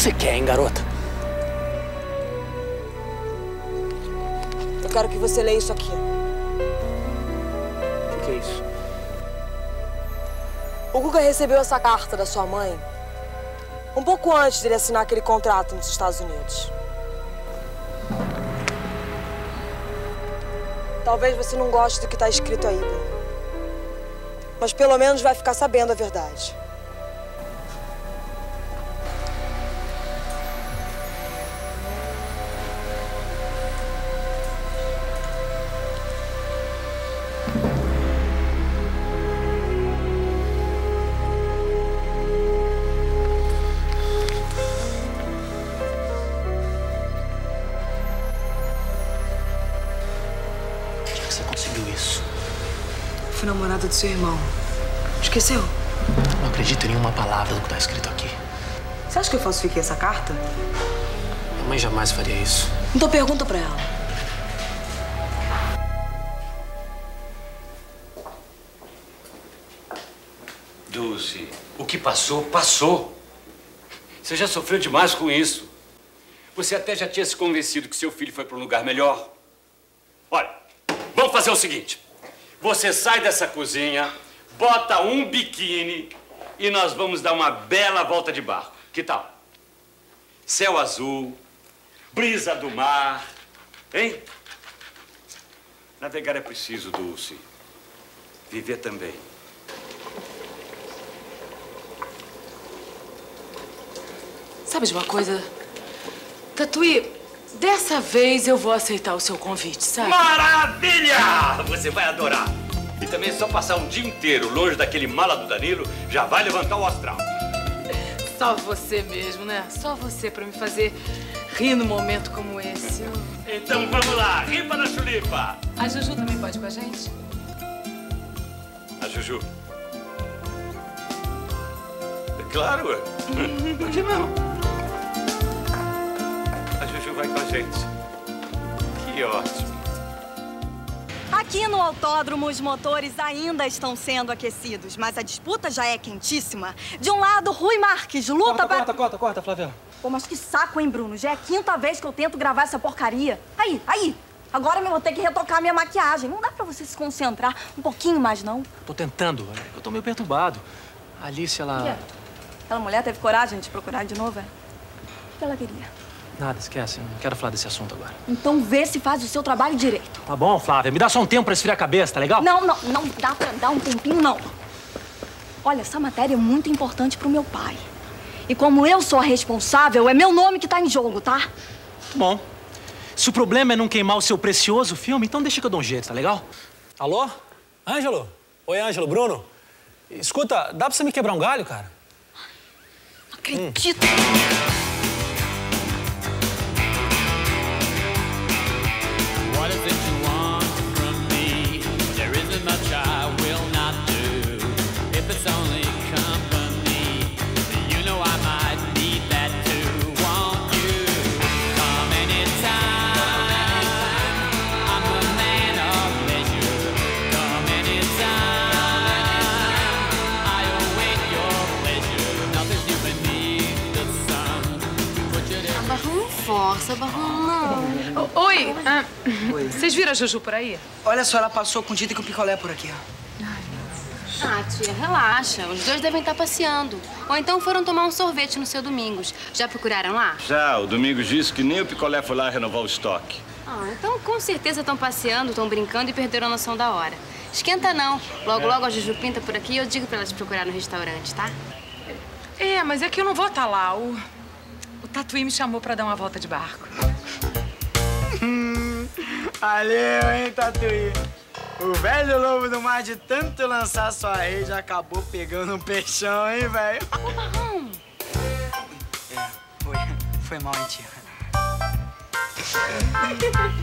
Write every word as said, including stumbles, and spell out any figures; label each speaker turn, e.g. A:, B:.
A: você quer, hein, garota?
B: Eu quero que você leia isso aqui.
A: O que, que é isso?
B: O Guga recebeu essa carta da sua mãe um pouco antes dele assinar aquele contrato nos Estados Unidos. Talvez você não goste do que está escrito aí, Bruno. Mas pelo menos vai ficar sabendo a verdade.
A: Você conseguiu isso?
B: Fui namorada do seu irmão. Esqueceu?
A: Não acredito em nenhuma palavra do que tá escrito aqui.
B: Você acha que eu falsifiquei essa carta?
A: Minha mãe jamais faria isso.
B: Então pergunta pra ela.
C: Dulce, o que passou, passou. Você já sofreu demais com isso. Você até já tinha se convencido que seu filho foi para um lugar melhor. Olha, vamos fazer o seguinte. Você sai dessa cozinha, bota um biquíni e nós vamos dar uma bela volta de barco. Que tal? Céu azul, brisa do mar, hein? Navegar é preciso, Dulce. Viver também.
D: Sabe de uma coisa? Tatuí, dessa vez eu vou aceitar o seu convite, sabe?
C: Maravilha! Você vai adorar. E também é só passar um dia inteiro longe daquele mala do Danilo, já vai levantar o astral.
D: Só você mesmo, né? Só você pra me fazer rir num momento como esse.
C: Então vamos lá, ripa na chulipa.
D: A Juju também pode ir com a gente?
C: A Juju. É claro, ué. Por que não? A Juju vai com a gente. Que ótimo.
E: Aqui no autódromo, os motores ainda estão sendo aquecidos, mas a disputa já é quentíssima. De um lado, Rui Marques luta
A: Corta,
E: para...
A: corta, corta, corta, Flávia.
E: Pô, mas que saco, hein, Bruno? Já é a quinta vez que eu tento gravar essa porcaria. Aí, aí. Agora eu vou ter que retocar minha maquiagem. Não dá pra você se concentrar um pouquinho mais, não?
A: Tô tentando. Eu tô meio perturbado. A Alice, ela...
E: O quê? Aquela mulher teve coragem de procurar de novo, é? O que ela queria?
A: Nada, esquece. Eu não quero falar desse assunto agora.
E: Então vê se faz o seu trabalho direito.
A: Tá bom, Flávia. Me dá só um tempo pra esfriar a cabeça, tá legal?
E: Não, não, não dá pra dar um tempinho, não. Olha, essa matéria é muito importante pro meu pai. E como eu sou a responsável, é meu nome que tá em jogo, tá?
A: Tá bom. Se o problema é não queimar o seu precioso filme, então deixa que eu dou um jeito, tá legal?
F: Alô? Ângelo? Oi, Ângelo. Bruno? Escuta, dá pra você me quebrar um galho, cara?
E: Não acredito.
F: Hum.
G: Força, Barrão, não.
D: O- Oi, ah, vocês viram a Juju por aí?
B: Olha só, ela passou com tinta e com picolé por aqui, ó.
G: Ah, tia, relaxa. Os dois devem estar passeando. Ou então foram tomar um sorvete no seu Domingos. Já procuraram lá?
C: Já, o Domingos disse que nem o picolé foi lá renovar o estoque.
G: Ah, então com certeza estão passeando, estão brincando e perderam a noção da hora. Esquenta não. Logo, logo a Juju pinta por aqui e eu digo pra ela te procurar no restaurante, tá?
D: É, mas é que eu não vou estar lá. O, o Tatuí me chamou pra dar uma volta de barco.
H: Valeu, hein, Tatuí? O velho lobo do mar, de tanto lançar sua rede, acabou pegando um peixão, hein, velho?
G: Ô, Barrão!
H: É, foi, foi mal, hein, tia?